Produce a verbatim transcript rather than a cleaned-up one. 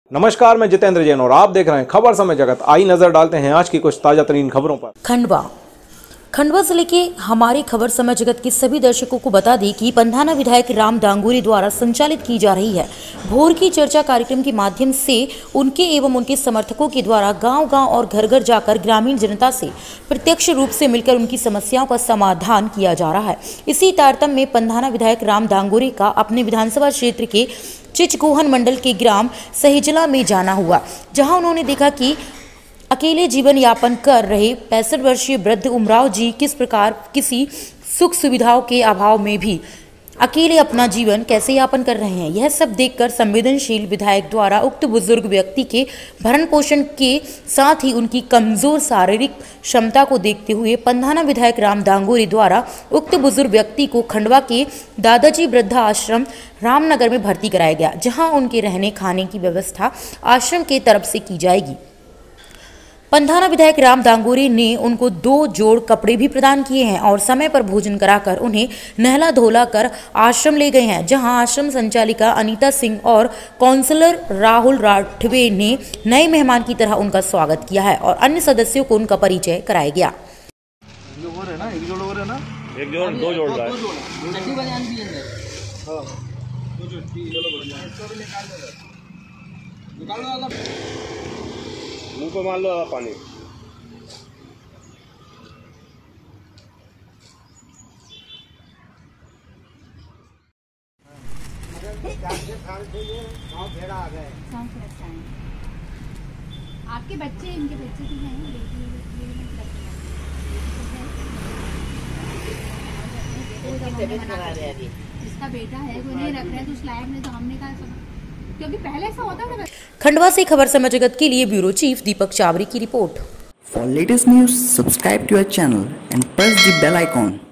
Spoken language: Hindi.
नमस्कार, मैं जितेंद्र जैन और आप देख रहे हैं खबर समय जगत। आई नजर डालते हैं आज की कुछ ताजा तरीन खबरों पर। खंडवा खंडवा जिले के हमारे खबर समय जगत के सभी दर्शकों को बता दें कि पंधाना विधायक राम दांगोरी द्वारा संचालित की जा रही है भोर की चर्चा कार्यक्रम के माध्यम से उनके एवं उनके समर्थकों के द्वारा गांव-गांव और घर घर जाकर ग्रामीण जनता से प्रत्यक्ष रूप से मिलकर उनकी समस्याओं का समाधान किया जा रहा है। इसी तारतम्य में पंधाना विधायक राम दांगोरी का अपने विधानसभा क्षेत्र के चिचगोहन मंडल के ग्राम सहिजला में जाना हुआ, जहां उन्होंने देखा कि अकेले जीवन यापन कर रहे पैंसठ वर्षीय वृद्ध उमराव जी किस प्रकार किसी सुख सुविधाओं के अभाव में भी अकेले अपना जीवन कैसे यापन कर रहे हैं। यह सब देखकर संवेदनशील विधायक द्वारा उक्त बुजुर्ग व्यक्ति के भरण पोषण के साथ ही उनकी कमजोर शारीरिक क्षमता को देखते हुए पंधाना विधायक राम दांगोरी द्वारा उक्त बुजुर्ग व्यक्ति को खंडवा के दादाजी वृद्धा आश्रम रामनगर में भर्ती कराया गया, जहां उनके रहने खाने की व्यवस्था आश्रम के तरफ से की जाएगी। पंधाना विधायक राम दांगोरी ने उनको दो जोड़ कपड़े भी प्रदान किए हैं और समय पर भोजन कराकर उन्हें नहला धोला कर आश्रम ले गए हैं, जहां आश्रम संचालिका अनीता सिंह और काउंसलर राहुल राठवे ने नए मेहमान की तरह उनका स्वागत किया है और अन्य सदस्यों को उनका परिचय कराया गया। एक जोड़ दो जोड़ रहा है। मुंह पे मान लो पानी। आपके बच्चे इनके बच्चे भी हैं, इसका बेटा है वो नहीं रख रहे हैं तो उस लायक नहीं, तो हमने कहा क्योंकि पहले ऐसा होता था। खंडवा से खबर समय जगत के लिए ब्यूरो चीफ दीपक चावरी की report. For latest news, subscribe to our channel and press the bell icon.